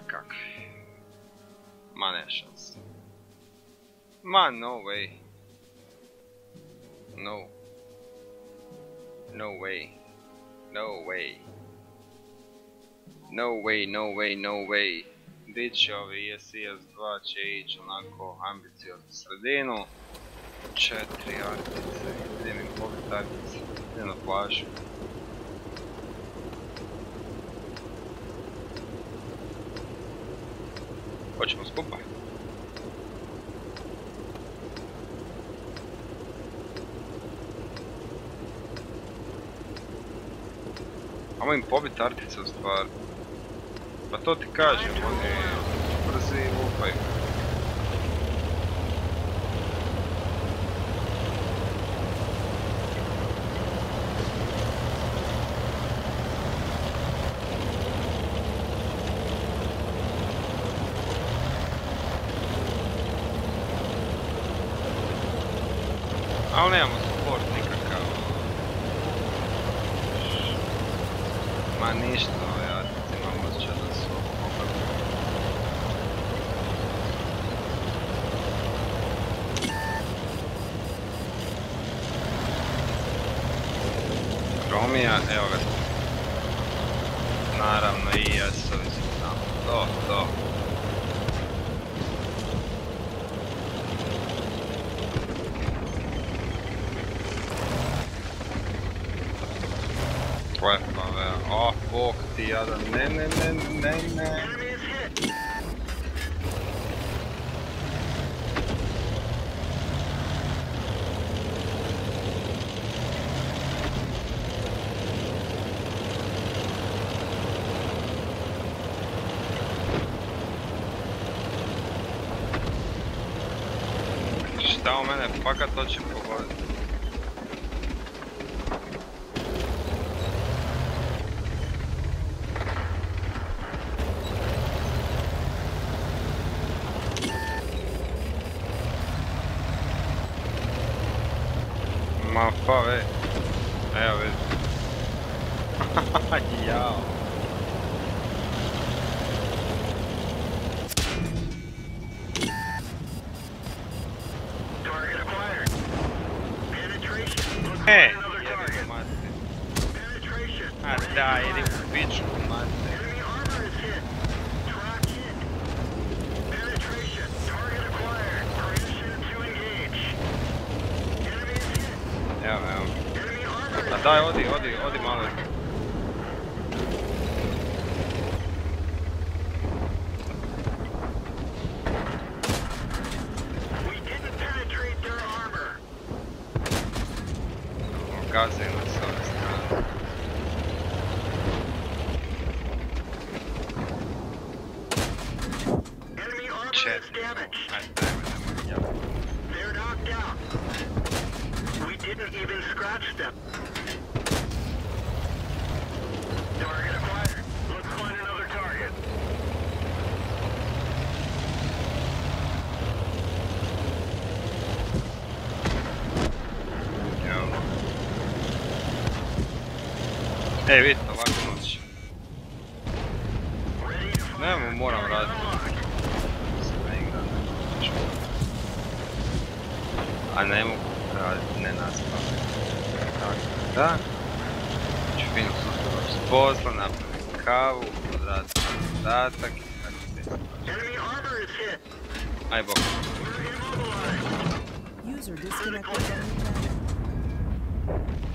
kakvi. Ma ne šanse. Ma no way. No. No way. No way. No way, no way, no way. Gdje će ovi ES2 će ići onako ambicioznu sredinu. 4 artice, idem im pobiti artice, idem na plažu. Hoćemo skupa? Amo im pobiti artice u stvari. Pa to ti kažem, oni brzi lupaju. Ali nemamo support nikakav. Ma ništa, ove artice imamo osjećaj da su opakli. Romija, evo ga tu. Naravno i ES-ovi su tamo. To. Lepave, oh bog ti jadan, ne. Šta u mene fakat hoće pogoditi? Ma pa ve, evo vidi. Jao. Jebi mate. A da, jedi u pičku mate. Evo. A daj, odi malo. Gazaju nas s ove strane. Četiri, ajde dajmo. Didn't even scratch them. Target acquired. Let's find another target. Vidite, ovako noć. Nemo, moram raditi. A ne mogu raditi, ne nastavim. Tako da. Ću fino sustavno s posla, napravim kavu, odraditi zadatak i tako da. Aj bok. User disconnected from the channel.